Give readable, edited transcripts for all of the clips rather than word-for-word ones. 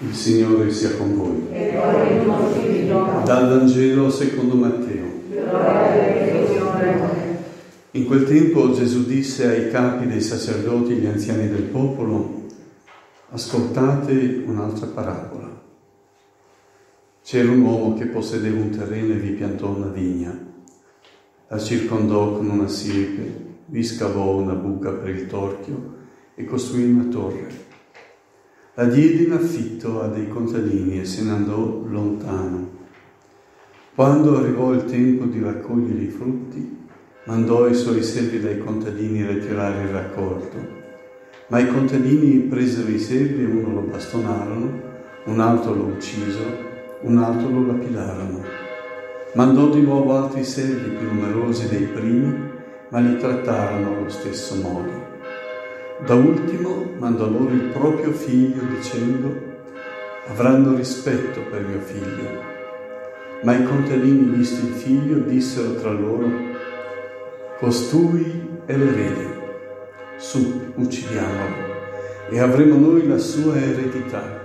Il Signore sia con voi. E con il tuo spirito. Dal Vangelo secondo Matteo. Gloria a te, Signore. In quel tempo Gesù disse ai capi dei sacerdoti e agli anziani del popolo: ascoltate un'altra parabola. C'era un uomo che possedeva un terreno e vi piantò una vigna. La circondò con una siepe, vi scavò una buca per il torchio e costruì una torre. La diede in affitto a dei contadini e se ne andò lontano. Quando arrivò il tempo di raccogliere i frutti, mandò i suoi servi dai contadini a ritirare il raccolto. Ma i contadini presero i servi e uno lo bastonarono, un altro lo uccisero, un altro lo lapidarono. Mandò di nuovo altri servi più numerosi dei primi, ma li trattarono allo stesso modo. Da ultimo mandò loro il proprio figlio dicendo: avranno rispetto per mio figlio. Ma i contadini, visto il figlio, dissero tra loro: costui è l'erede, su, uccidiamolo, e avremo noi la sua eredità.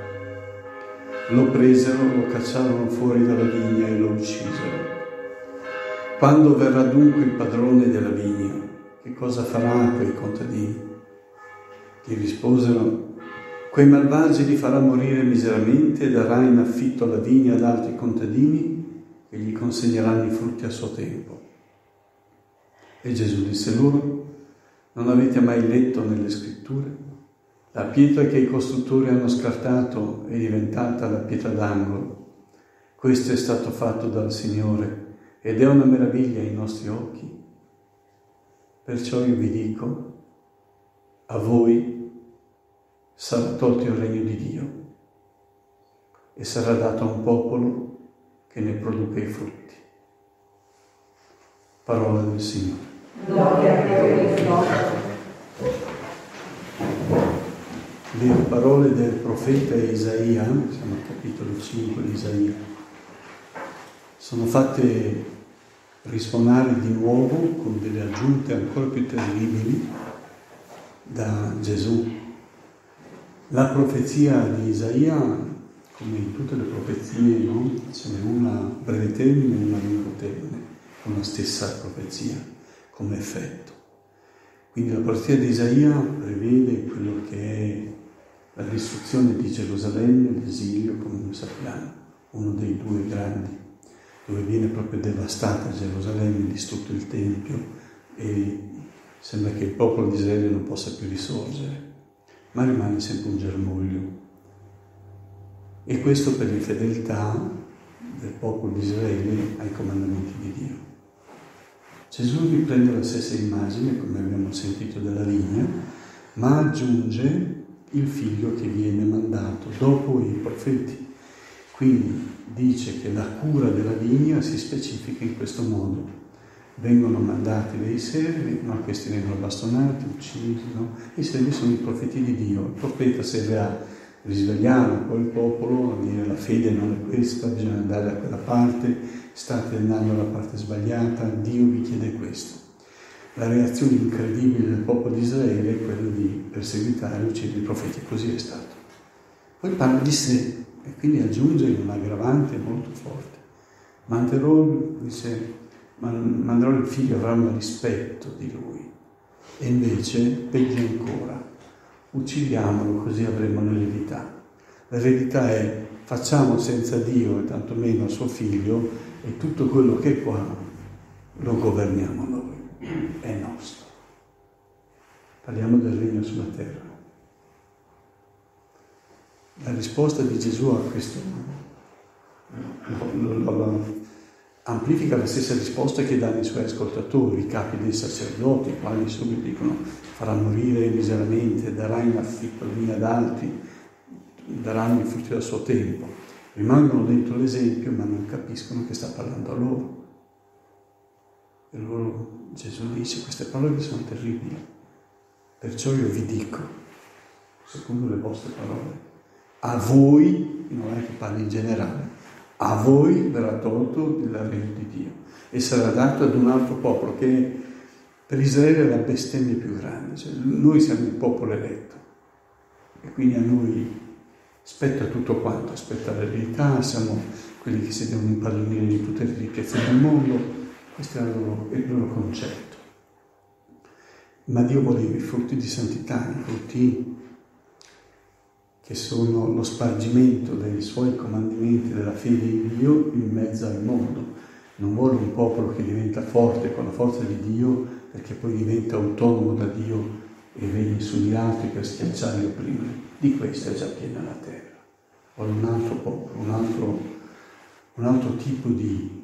Lo presero, lo cacciarono fuori dalla vigna e lo uccisero. Quando verrà dunque il padrone della vigna, che cosa farà a quei contadini? Gli risposero: quei malvagi li farà morire miseramente e darà in affitto la vigna ad altri contadini che gli consegneranno i frutti a suo tempo. E Gesù disse loro: non avete mai letto nelle scritture? La pietra che i costruttori hanno scartato è diventata la pietra d'angolo. Questo è stato fatto dal Signore ed è una meraviglia ai nostri occhi. Perciò io vi dico: a voi sarà tolto il regno di Dio e sarà dato a un popolo che ne produca i frutti. Parola del Signore. Gloria a te, Signore. Le parole del profeta Isaia, siamo al capitolo 5 di Isaia, sono fatte risuonare di nuovo con delle aggiunte ancora più terribili da Gesù. La profezia di Isaia, come in tutte le profezie, no? Ce n'è una a breve termine e una a lungo termine, con la stessa profezia come effetto. Quindi la profezia di Isaia prevede quello che è la distruzione di Gerusalemme, l'esilio, come noi sappiamo, uno dei due grandi, dove viene proprio devastata Gerusalemme, distrutto il Tempio e sembra che il popolo di Israele non possa più risorgere, ma rimane sempre un germoglio. E questo per l'infedeltà del popolo di Israele ai comandamenti di Dio. Gesù riprende la stessa immagine, come abbiamo sentito, della vigna, ma aggiunge il figlio che viene mandato dopo i profeti. Quindi dice che la cura della vigna si specifica in questo modo. Vengono mandati dei servi, ma questi vengono bastonati, uccisi, no? I servi sono i profeti di Dio. Il profeta serve a risvegliare un po' il popolo, a dire: la fede non è questa, bisogna andare da quella parte, state andando dalla parte sbagliata, Dio vi chiede questo. La reazione incredibile del popolo di Israele è quella di perseguitare e uccidere i profeti, così è stato. Poi parla di sé e quindi aggiunge un aggravante molto forte. Manderò il figlio, avranno rispetto di lui. E invece, peggio ancora, uccidiamolo così avremo l'eredità. L'eredità è: facciamo senza Dio e tantomeno suo figlio e tutto quello che è qua lo governiamo noi, è nostro. Parliamo del regno sulla terra. La risposta di Gesù a questo amplifica la stessa risposta che danno i suoi ascoltatori, i capi dei sacerdoti, i quali subito dicono: farà morire miseramente, darà in affitto vigna ad altri, daranno i frutti del suo tempo. Rimangono dentro l'esempio, ma non capiscono che sta parlando a loro. E loro, Gesù dice: queste parole sono terribili, perciò io vi dico, secondo le vostre parole, a voi, non è che parli in generale, a voi verrà tolto il regno di Dio e sarà dato ad un altro popolo, che per Israele è la bestemmia più grande. Cioè, noi siamo il popolo eletto e quindi a noi Aspetta tutto quanto, aspetta l'eredità, siamo quelli che si devono impadronire di tutte le ricchezze del mondo, questo è il loro concetto. Ma Dio voleva i frutti di santità, i frutti che sono lo spargimento dei suoi comandamenti, della fede in Dio in mezzo al mondo. Non vuole un popolo che diventa forte con la forza di Dio perché poi diventa autonomo da Dio e regni sugli altri per schiacciare gli opprimenti. Di questo è già piena la terra. Vuole un altro popolo, un altro tipo di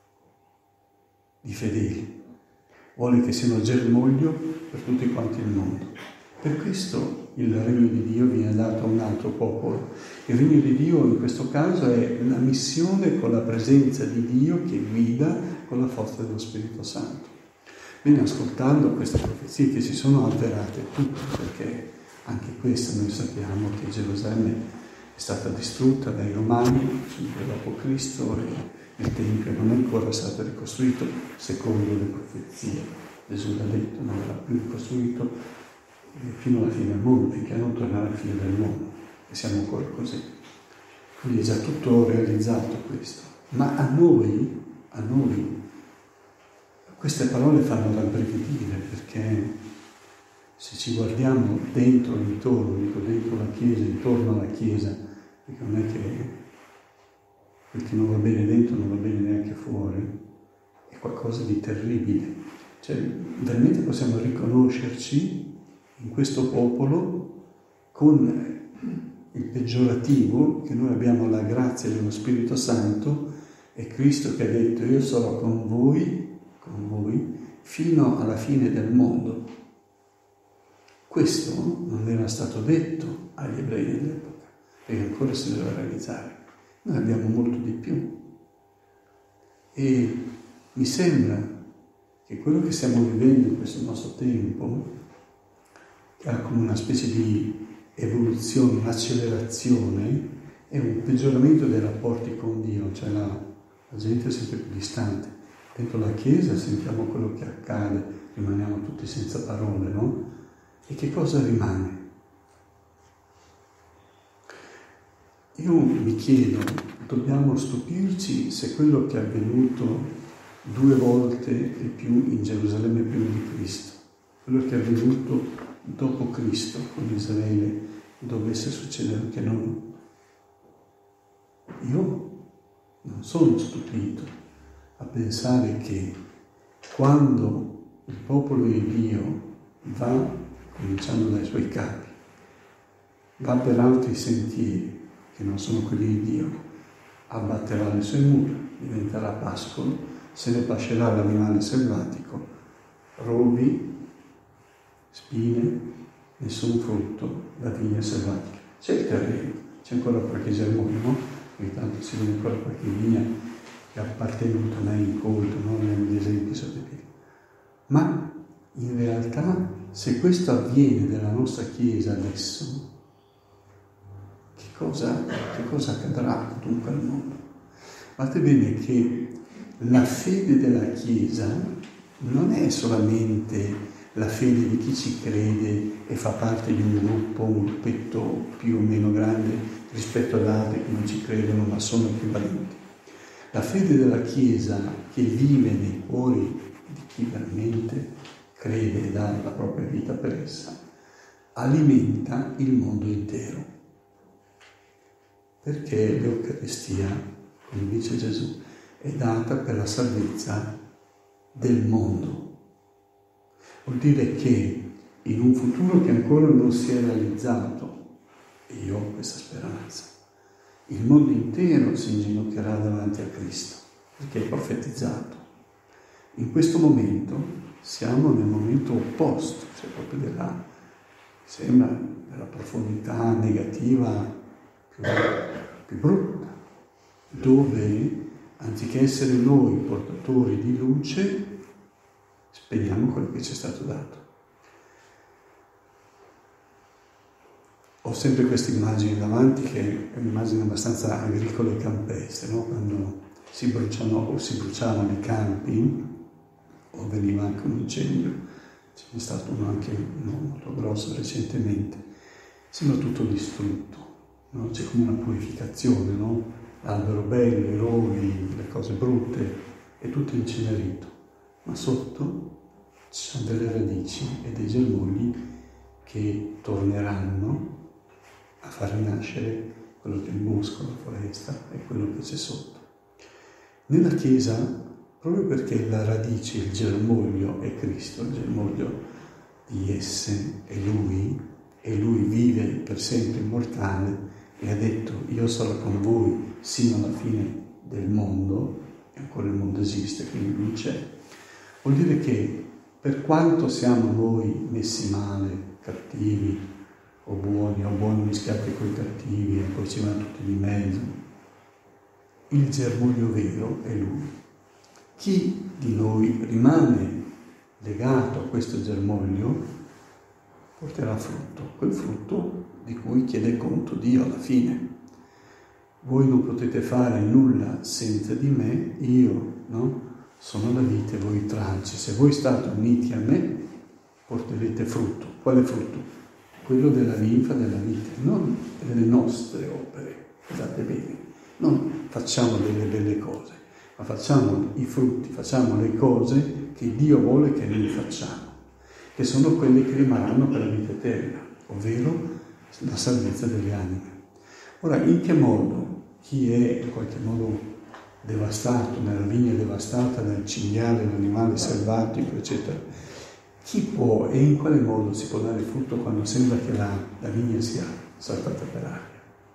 fedeli. Vuole che siano germoglio per tutti quanti il mondo. Per questo il regno di Dio viene dato a un altro popolo. Il regno di Dio in questo caso è la missione con la presenza di Dio che guida con la forza dello Spirito Santo. Bene, ascoltando queste profezie che si sono avverate tutte, perché anche questo noi sappiamo che Gerusalemme è stata distrutta dai Romani subito dopo Cristo e il Tempio non è ancora stato ricostruito secondo le profezie. Gesù l'ha detto, non verrà più ricostruito fino alla fine del mondo, finché non tornerà alla fine del mondo, e siamo ancora così. Quindi è già tutto realizzato questo. Ma a noi, queste parole fanno rabbrividire, perché se ci guardiamo dentro e intorno, dico dentro la Chiesa, intorno alla Chiesa, perché non è che quel che non va bene dentro non va bene neanche fuori, è qualcosa di terribile. Cioè, veramente possiamo riconoscerci in questo popolo con il peggiorativo che noi abbiamo la grazia dello Spirito Santo e Cristo che ha detto io sarò con voi fino alla fine del mondo. Questo non era stato detto agli ebrei dell'epoca, perché ancora si doveva realizzare. Noi abbiamo molto di più. E mi sembra che quello che stiamo vivendo in questo nostro tempo, che ha come una specie di evoluzione, un'accelerazione, è un peggioramento dei rapporti con Dio, cioè la gente è sempre più distante. Dentro la Chiesa sentiamo quello che accade, rimaniamo tutti senza parole, no? E che cosa rimane? Io mi chiedo, dobbiamo stupirci se quello che è avvenuto 2 volte e più in Gerusalemme prima di Cristo, quello che è avvenuto dopo Cristo con Israele, dovesse succedere anche a noi. Io non sono stupito a pensare che quando il popolo di Dio va, cominciando dai suoi capi, va per altri sentieri che non sono quelli di Dio, abbatterà le sue mura, diventerà pascolo, se ne pascerà l'animale selvatico, rovi, spine, nessun frutto, la vigna selvatica. C'è il terreno, c'è ancora qualche germoglio, no? Ogni tanto si vede ancora qualche vigna che è appartenuta a me in colto, no? Negli esempi sotto i piedi. Ma in realtà, se questo avviene nella nostra Chiesa adesso, che cosa accadrà dunque al mondo? Guardate bene che la fede della Chiesa non è solamente la fede di chi ci crede e fa parte di un gruppo, un gruppetto più o meno grande rispetto ad altri che non ci credono ma sono equivalenti. La fede della Chiesa che vive nei cuori di chi veramente crede e dà la propria vita per essa, alimenta il mondo intero. Perché l'Eucaristia, come dice Gesù, è data per la salvezza del mondo. Vuol dire che in un futuro che ancora non si è realizzato, e io ho questa speranza, il mondo intero si inginocchierà davanti a Cristo, perché è profetizzato. In questo momento siamo nel momento opposto, cioè proprio della profondità negativa più brutta, dove anziché essere noi portatori di luce, spegniamo quello che ci è stato dato. Ho sempre questa immagine davanti, che è un'immagine abbastanza agricola e campestre, no? Quando si bruciavano i campi, o veniva anche un incendio, ce n'è stato uno anche molto grosso recentemente, sembra tutto distrutto. no? C'è come una purificazione, no? L'albero bello, i rovi, le cose brutte, è tutto incenerito, ma sotto ci sono delle radici e dei germogli che torneranno a far rinascere quello che è il bosco, la foresta e quello che c'è sotto. Nella Chiesa, proprio perché la radice, il germoglio è Cristo, il germoglio di esse è Lui, e Lui vive per sempre immortale, e ha detto: io sarò con voi sino alla fine del mondo, e ancora il mondo esiste, quindi Lui c'è. Vuol dire che per quanto siamo noi messi male, cattivi o buoni mischiati con i cattivi, e poi ci vanno tutti di mezzo, il germoglio vero è Lui. Chi di noi rimane legato a questo germoglio porterà frutto, quel frutto di cui chiede conto Dio alla fine. Voi non potete fare nulla senza di me, io, no? Sono la vite, voi tralci. Se voi state uniti a me, porterete frutto. Quale frutto? Quello della linfa della vite, non delle nostre opere, guardate bene. Non facciamo delle belle cose, ma facciamo i frutti, facciamo le cose che Dio vuole che noi facciamo, che sono quelle che rimarranno per la vita eterna, ovvero la salvezza delle anime. Ora, in che modo chi è in qualche modo devastato, nella vigna devastata dal cinghiale, l'animale selvatico, eccetera, chi può e in quale modo si può dare frutto quando sembra che la vigna sia saltata per aria?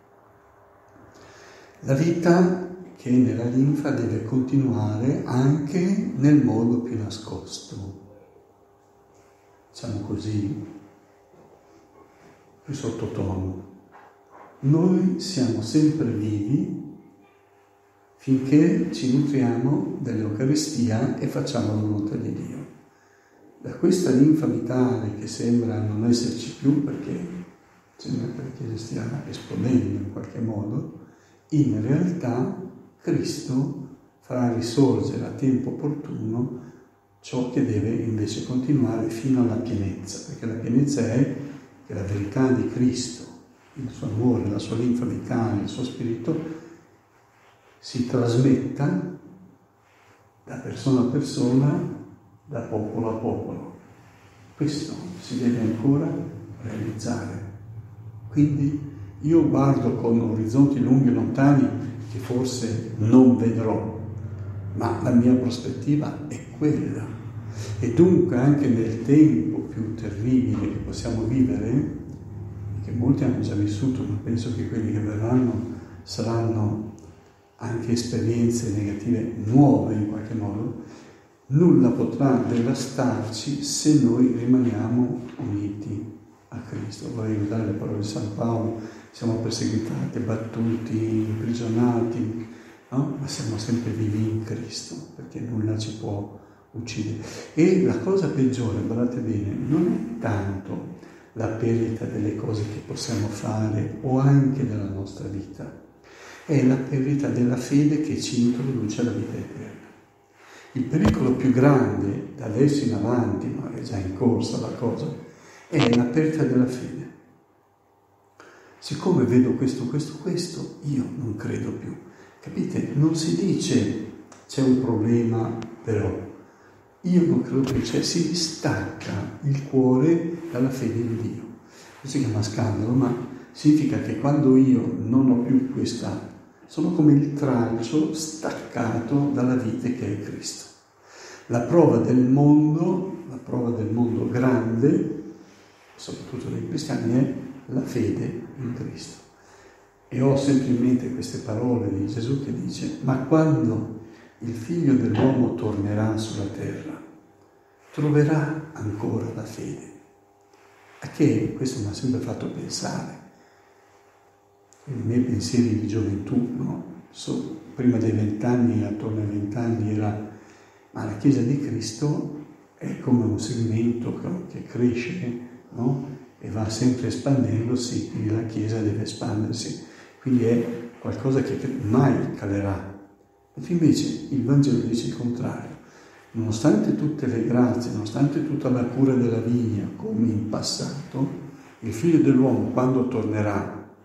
La vita che è nella linfa deve continuare anche nel modo più nascosto, diciamo così, più sottotono. Noi siamo sempre vivi finché ci nutriamo dell'Eucaristia e facciamo la volontà di Dio. Da questa linfa vitale che sembra non esserci più, perché sembra che la Chiesa stia esplodendo in qualche modo, in realtà Cristo farà risorgere a tempo opportuno ciò che deve invece continuare fino alla pienezza, perché la pienezza è che la verità di Cristo, il suo amore, la sua linfa vitale, il suo spirito, si trasmetta da persona a persona, da popolo a popolo. Questo si deve ancora realizzare. Quindi io guardo con orizzonti lunghi e lontani che forse non vedrò, ma la mia prospettiva è quella. E dunque anche nel tempo più terribile che possiamo vivere, che molti hanno già vissuto, ma penso che quelli che verranno saranno anche esperienze negative nuove in qualche modo, nulla potrà devastarci se noi rimaniamo uniti a Cristo. Vorrei ricordare le parole di San Paolo: siamo perseguitati, battuti, imprigionati, no? Ma siamo sempre vivi in Cristo, perché nulla ci può uccidere. E la cosa peggiore, guardate bene, non è tanto la perdita delle cose che possiamo fare o anche della nostra vita, è la perdita della fede che ci introduce alla vita eterna. Il pericolo più grande da adesso in avanti, ma è già in corsa la cosa, è la perdita della fede. Siccome vedo questo, io non credo più. Capite? Non si dice c'è un problema, però io non credo più, cioè si stacca il cuore dalla fede in Dio. Questo si chiama scandalo, ma significa che quando io non ho più questa, sono come il tralcio staccato dalla vite che è Cristo. La prova del mondo grande, soprattutto dei cristiani, è la fede in Cristo. E ho sempre in mente queste parole di Gesù che dice: ma quando il Figlio dell'uomo tornerà sulla terra, troverà ancora la fede? A che questo mi ha sempre fatto pensare. I miei pensieri di gioventù, no? Prima dei 20 anni, attorno ai 20 anni, era: ma la Chiesa di Cristo è come un segmento che cresce, no? E va sempre espandendosi, quindi la Chiesa deve espandersi, quindi è qualcosa che mai calerà. E invece il Vangelo dice il contrario: nonostante tutte le grazie, nonostante tutta la cura della vigna, come in passato, il Figlio dell'uomo, quando tornerà,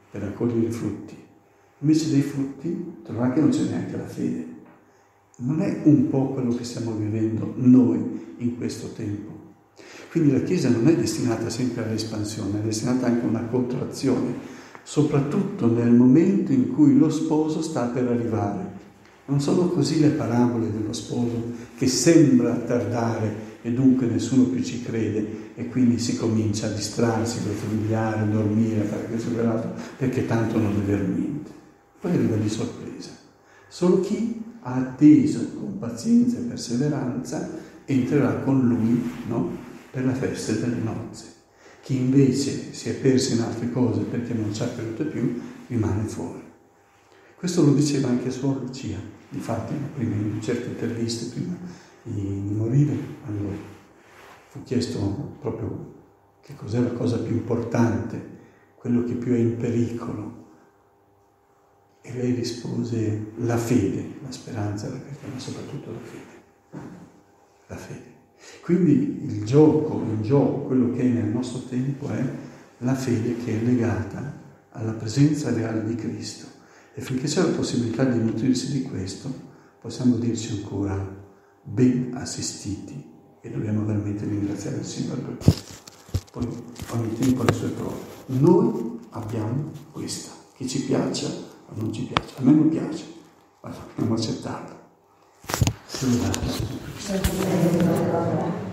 per raccogliere i frutti. Invece dei frutti troverà che non c'è neanche la fede. Non è un po' quello che stiamo vivendo noi in questo tempo. Quindi la Chiesa non è destinata sempre all'espansione, è destinata anche a una contrazione, soprattutto nel momento in cui lo sposo sta per arrivare. Non sono così le parabole dello sposo che sembra tardare e dunque nessuno più ci crede e quindi si comincia a distrarsi per familiare, a dormire, a fare questo e quell'altro, perché tanto non è vero niente. Poi arriva di sorpresa. Solo chi ha atteso con pazienza e perseveranza entrerà con lui, no? Per la festa delle nozze. Chi invece si è perso in altre cose perché non ci ha creduto più, rimane fuori. Questo lo diceva anche Suor Lucia, difatti, prima in certe interviste, prima di morire, quando fu chiesto proprio che cos'è la cosa più importante, quello che più è in pericolo. E lei rispose la fede, la speranza, la carità, ma soprattutto la fede. La fede. Quindi il gioco, quello che è nel nostro tempo è la fede che è legata alla presenza reale di Cristo. E finché c'è la possibilità di nutrirsi di questo, possiamo dirci ancora ben assistiti e dobbiamo veramente ringraziare il Signore per questo. Poi ogni tempo ha le sue prove. Noi abbiamo questa, che ci piaccia o non ci piace. A me non piace, ma dobbiamo accettarla.